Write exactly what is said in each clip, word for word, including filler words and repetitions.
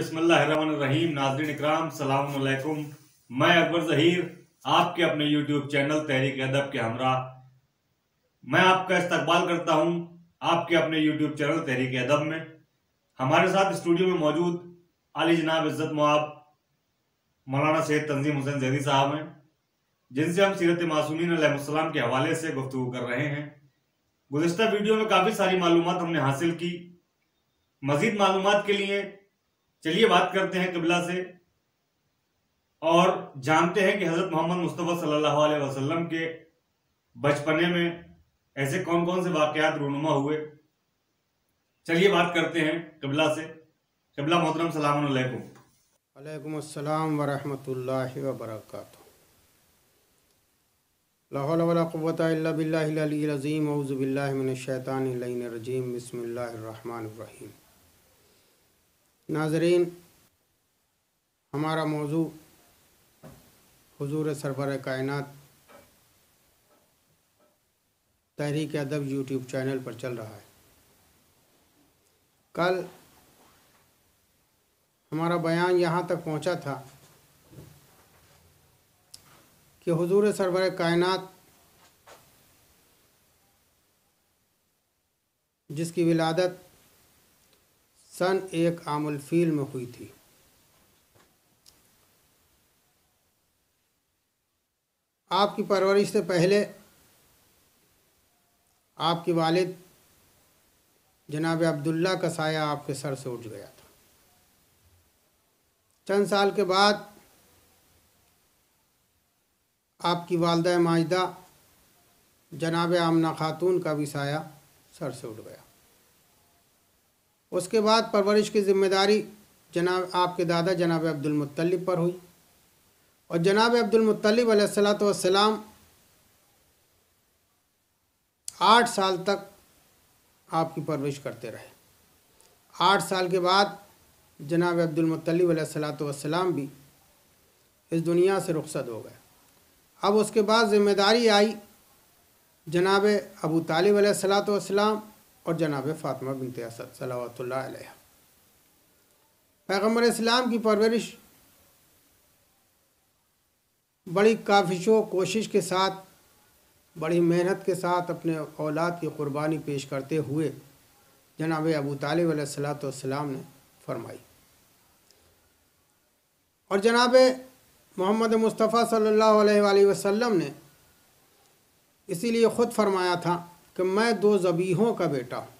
बिस्मिल्लाहिर्रहमानिर्रहीम। नाज़रीन इकराम, सलाम अलैकुम। मैं अकबर ज़हीर, आपके अपने यूट्यूब चैनल तहरीक अदब के हमरा मैं आपका इस्तकबाल करता हूं आपके अपने यूट्यूब चैनल तहरीक अदब में। हमारे साथ स्टूडियो में मौजूद आली जनाब इज़्ज़त मुआब मौलाना सैयद तंजीम हुसैन ज़ैदी साहब हैं, जिनसे हम सीरत मासूमीन अलैहिस्सलाम के हवाले से गुफ्तगू कर रहे हैं। गुज़िश्ता वीडियो में काफ़ी सारी मालूमात हमने हासिल की। मज़ीद मालूमात के लिए चलिए बात करते हैं क़िबला से और जानते हैं कि हज़रत मोहम्मद मुस्तफ़ा सल्लल्लाहु अलैहि वसल्लम के बचपने में ऐसे कौन कौन से वाक़यात रूनुमा हुए। चलिए बात करते हैं क़िबला से। क़िबला मोहतरम, सलाम अलैकुम। अलैकुम अस्सलाम व रहमतुल्लाहि व बरकातुहू। ला हौला वला कुव्वता इल्ला बिल्लाहिल अलिय्यिल अज़ीम। औज़ु बिल्लाहि मिनश शैतानिर रजीम। बिस्मिल्लाहिर रहमानिर रहीम। नाज़रीन, हमारा मौजू हुज़ूर सरवर कायनात तहरीक अदब यूट्यूब चैनल पर चल रहा है। कल हमारा बयान यहाँ तक पहुँचा था कि हुज़ूर सरवर कायनात जिसकी विलादत सन एक आमुल फील में हुई थी, आपकी परवरिश से पहले आपके वालिद जनाब अब्दुल्ला का साया आपके सर से उठ गया था। चंद साल के बाद आपकी वालदा माजिदा जनाब आमना खातून का भी साया सर से उठ गया। उसके बाद परवरिश की ज़िम्मेदारी जनाब आपके दादा जनाब अब्दुल मुत्तलिब पर हुई और जनाब अब्दुल मुत्तलिब अलैहिस्सलातु वस्सलाम आठ साल तक आपकी परवरिश करते रहे। आठ साल के बाद जनाब अब्दुल मुत्तलिब अलैहिस्सलातु वस्सलाम भी इस दुनिया से रुखसत हो गए। अब उसके बाद ज़िम्मेदारी आई जनाब अबू तालिब अलैहिस्सलातु वस्सलाम और जनाब फ़ातिमा बिनते असद सलावतुल्लाह अलैहा। पैगम्बर इस्लाम की परवरिश बड़ी काफ़िशो कोशिश के साथ, बड़ी मेहनत के साथ अपने औलाद की क़ुरबानी पेश करते हुए जनाब अबू तालिब अलैहिस्सलातु वस्सलाम ने फरमाई और जनाब मोहम्मद मुस्तफ़ा सल्लल्लाहु अलैहि वसल्लम ने इसीलिए ख़ुद फरमाया था कि मैं दो ज़बीहों का बेटा हूँ।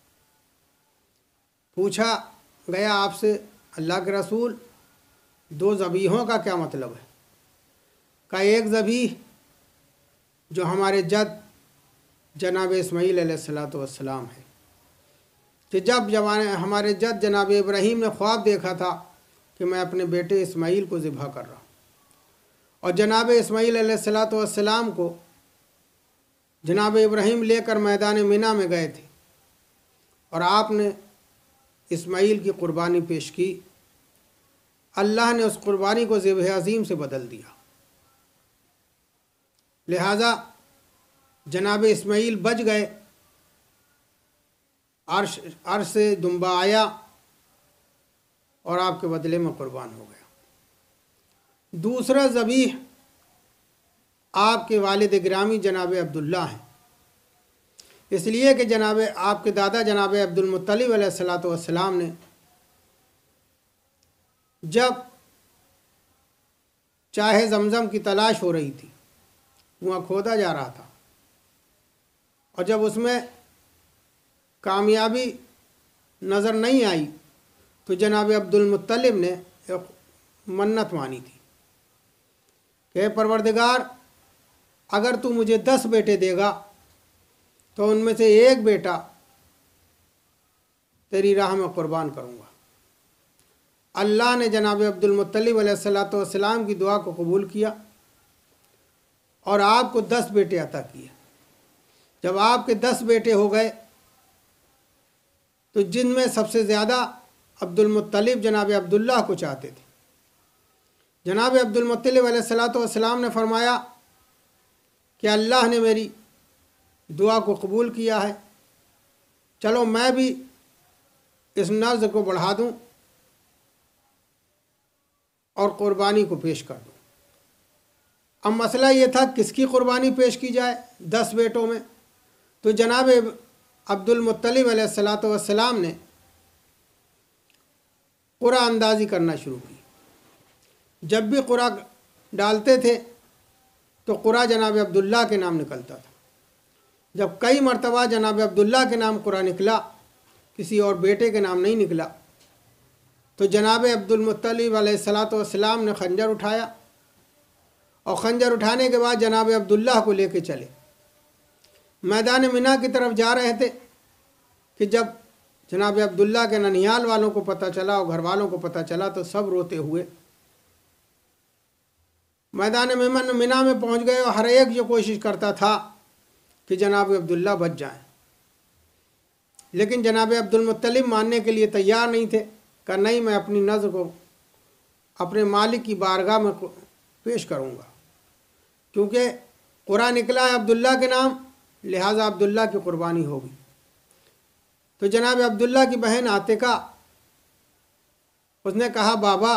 पूछा गया आपसे, अल्लाह के रसूल, दो ज़बीहों का क्या मतलब है? का एक ज़बीह जो हमारे जद जनाब इस्माईल अलैहिस्सलातु वस्सलाम है, कि जब जवान हमारे जद जनाब इब्राहीम ने ख्वाब देखा था कि मैं अपने बेटे इस्माईल को ज़िबह कर रहा हूँ और जनाब इस्माईल अलैहिस्सलातु वस्सलाम को जनाब इब्राहीम लेकर मैदान मिना में गए थे और आपने इस्माईल की क़ुरबानी पेश की। अल्लाह ने उस क़ुरबानी को ज़िबह अज़ीम से बदल दिया, लिहाजा जनाब इस्माईल बच गए। अर्श अर्श से दुम्बा आया और आपके बदले में क़ुरबान हो गया। दूसरा ज़बीह आपके वालिद गिरामी जनाब अब्दुल्ला हैं, इसलिए कि जनाब आपके दादा जनाब अब्दुल मुत्तलिब अलैहिस्सलातु वस्सलाम ने जब चाहे ज़मज़म की तलाश हो रही थी, वहाँ खोदा जा रहा था और जब उसमें कामयाबी नज़र नहीं आई तो जनाब अब्दुल मुत्तलिब ने एक मन्नत मानी थी कि परवरदिगार, अगर तू मुझे दस बेटे देगा तो उनमें से एक बेटा तेरी राह में क़ुरबान करूँगा। अल्लाह ने जनाब अब्दुल मुत्तलिब अलैहिस्सलातु वस्सलाम की दुआ को कबूल किया और आपको दस बेटे अता किए। जब आपके दस बेटे हो गए तो जिनमें सबसे ज़्यादा अब्दुल मुत्तलिब जनाब अब्दुल्लाह को चाहते थे। जनाब अब्दुल मुत्तलिब अलैहिस्सलातु वस्सलाम ने फरमाया कि अल्लाह ने मेरी दुआ को कबूल किया है, चलो मैं भी इस नज़्र को बढ़ा दूँ اور قربانی کو پیش کر دو۔ اب مسئلہ یہ تھا کس کی قربانی پیش کی جائے دس بیٹوں میں، تو جناب عبد المطلب علیہ الصلاۃ والسلام نے قرعہ اندازی کرنا شروع کی۔ جب بھی قرعہ ڈالتے تھے تو قرعہ جناب عبداللہ کے نام نکلتا تھا۔ جب کئی مرتبہ جناب عبداللہ کے نام قرعہ نکلا، کسی اور بیٹے کے نام نہیں نکلا، تو جناب عبد المطلب علیہ الصلاۃ والسلام نے خنجر اٹھایا، اور خنجر اٹھانے کے بعد جناب عبداللہ کو لے کے چلے۔ میدان منی کی طرف جا رہے تھے کہ جب جناب عبداللہ کے ننیال والوں کو پتہ چلا اور گھر والوں کو پتہ چلا تو سب روتے ہوئے میدان منی میں پہنچ گئے، اور ہر ایک یہ کوشش کرتا تھا کہ جناب عبداللہ بچ جائیں، لیکن جناب عبد المطلب ماننے کے لیے تیار نہیں تھے۔ کہ نہیں، میں اپنی نذر کو اپنے مالک کی بارگاہ میں پیش کروں گا، کیونکہ قرعہ نکلا ہے عبداللہ کے نام، لہٰذا عبداللہ کی قربانی ہوگی۔ تو جناب عبداللہ کی بہن عاتقہ، اس نے کہا بابا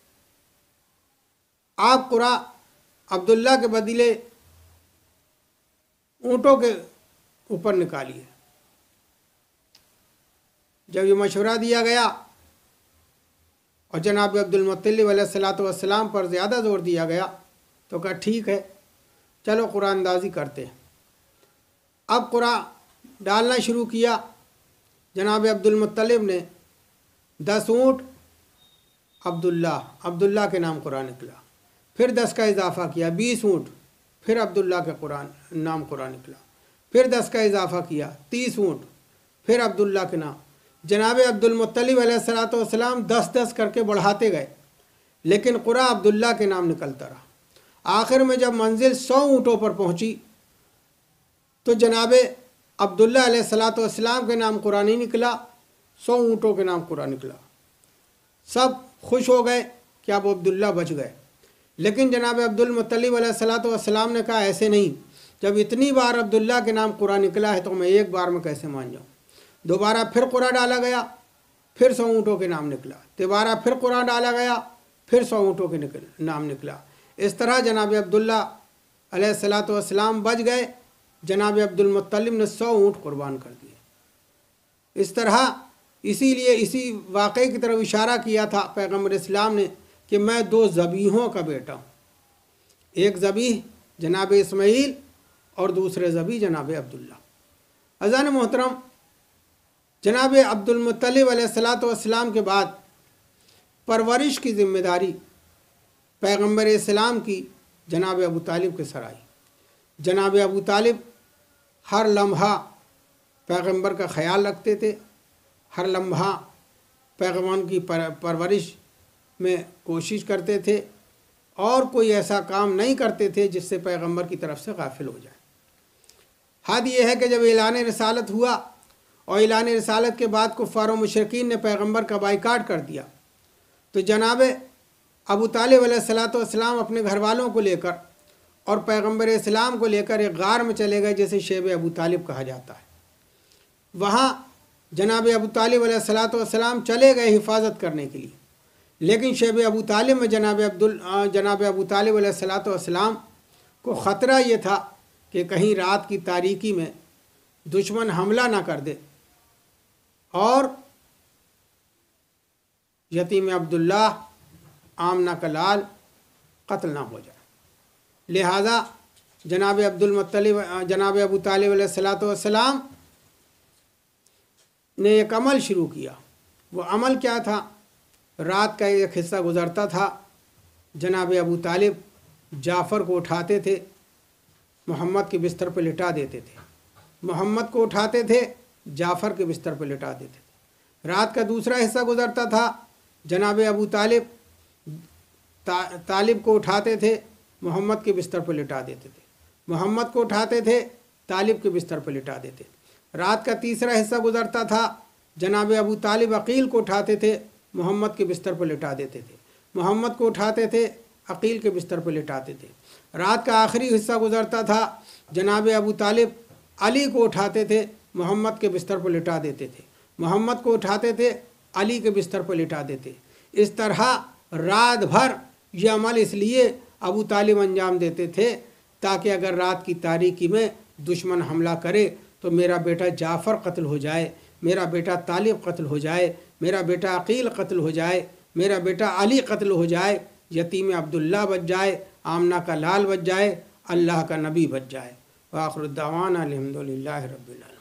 آپ قرعہ عبداللہ کے بدلے اونٹوں کے اوپر نکالیے۔ جب یہ مشورہ دیا گیا اور جناب عبد المطلب علیہ الصلاۃ والسلام پر زیادہ زور دیا گیا تو کہا ٹھیک ہے، چلو قرعہ اندازی کرتے ہیں۔ اب قرعہ ڈالنا شروع کیا۔ جناب عبد المطلب نے دس اونٹ عبداللہ عبداللہ کے نام قرعہ نکلا، پھر دس کا اضافہ کیا بیس اونٹ، پھر عبداللہ کے قرآن نام قرعہ نکلا، پھر دس کا اضافہ کیا تیس اونٹ، پھر عبداللہ کے نام۔ جناب عبد المطلب علیہ الصلاۃ والسلام دس دس کر کے بڑھاتے گئے، لیکن قرعہ عبداللہ کے نام نکلتا رہا۔ آخر میں جب منزل سو اونٹوں پر پہنچی تو جناب عبداللہ علیہ الصلاۃ والسلام کے نام قرعہ نہیں نکلا، سو اونٹوں کے نام قرعہ نکلا۔ سب خوش ہو گئے کہ اب عبداللہ بچ گئے، لیکن جناب عبد المطلب علیہ الصلاۃ والسلام نے کہا ایسے نہیں، جب اتنی بار عبداللہ کے نام قرعہ نکلا ہے تو میں ایک بار میں کیسے مان جاؤں۔ دوبارہ پھر قرعہ ڈالا گیا، پھر سو اونٹوں کے نام نکلا، دوبارہ پھر قرعہ ڈالا گیا، پھر سو اونٹوں کے نام نکلا۔ اس طرح جناب عبداللہ علیہ الصلاۃ والسلام بچ گئے، جناب عبد المطلب نے سو اونٹ قربان کر دیے۔ اس طرح اسی لیے اسی واقعے کی طرف اشارہ کیا تھا پیغمبر اسلام نے کہ میں دو ذبیحوں کا بیٹا ہوں، ایک ذبیح جناب اسماعیل اور دوسرے ذبیح جناب عبداللہ۔ اذان محترم، جناب عبد المطلب علیہ الصلاۃ والسلام کے بعد پرورش کی ذمہ داری پیغمبر اسلام کی جناب ابو طالب کے سر آئی۔ جناب ابو طالب ہر لمحہ پیغمبر کا خیال رکھتے تھے، ہر لمحہ پیغمبر کی پرورش میں کوشش کرتے تھے، اور کوئی ایسا کام نہیں کرتے تھے جس سے پیغمبر کی طرف سے غافل ہو جائے۔ حد یہ ہے کہ جب اعلان رسالت ہوا اور اعلان رسالت کے بعد کفار و مشرکین نے پیغمبر کا بائیکاٹ کر دیا، تو جناب ابو طالب علیہ الصلاۃ والسلام اپنے گھر والوں کو لے کر اور پیغمبر اسلام کو لے کر ایک غار میں چلے گئے جسے شیب ابو طالب کہا جاتا ہے۔ وہاں جناب ابو طالب علیہ الصلاۃ والسلام چلے گئے حفاظت کرنے کے لیے، لیکن شیب ابو طالب میں جناب عبد جناب ابو طالب علیہ الصلاۃ والسلام کو خطرہ یہ تھا کہ کہیں رات کی تاریکی میں دشمن حملہ نہ کر دے اور یتیم عبداللہ آمنہ کا لال قتل نہ ہو جائے۔ لہذا جناب عبد المطلب جناب ابو طالب علیہ الصلاۃ والسلام نے ایک عمل شروع کیا۔ وہ عمل کیا تھا؟ رات کا ایک حصہ گزرتا تھا، جناب ابو طالب جعفر کو اٹھاتے تھے، محمد کے بستر پہ لٹا دیتے تھے، محمد کو اٹھاتے تھے، جعفر کے بستر پہ لٹا دیتے تھے۔ رات کا دوسرا حصہ گزرتا تھا، جناب ابو طالب طالب کو اٹھاتے تھے، محمد کے بستر پہ لٹا دیتے تھے، محمد کو اٹھاتے تھے، طالب کے بستر پہ لٹا دیتے تھے۔ رات کا تیسرا حصہ گزرتا تھا، جناب ابو طالب عقیل کو اٹھاتے تھے، محمد کے بستر پہ لٹا دیتے تھے، محمد کو اٹھاتے تھے، عقیل کے بستر پہ لٹاتے تھے۔ رات کا آخری حصہ گزرتا تھا، جناب ابو طالب علی کو اٹھاتے تھے، محمد کے بستر پہ لٹا دیتے تھے، محمد کو اٹھاتے تھے، علی کے بستر پہ لٹا دیتے۔ اس طرح رات بھر یہ عمل اس لیے ابو طالب انجام دیتے تھے تاکہ اگر رات کی تاریکی میں دشمن حملہ کرے تو میرا بیٹا جعفر قتل ہو جائے، میرا بیٹا طالب قتل ہو جائے، میرا بیٹا عقیل قتل ہو جائے، میرا بیٹا علی قتل ہو جائے، یتیم عبداللہ بچ جائے، آمنہ کا لال بچ جائے، اللہ کا نبی بچ جائے۔ وآخر الدعوانا الحمدللہ رب العالمین۔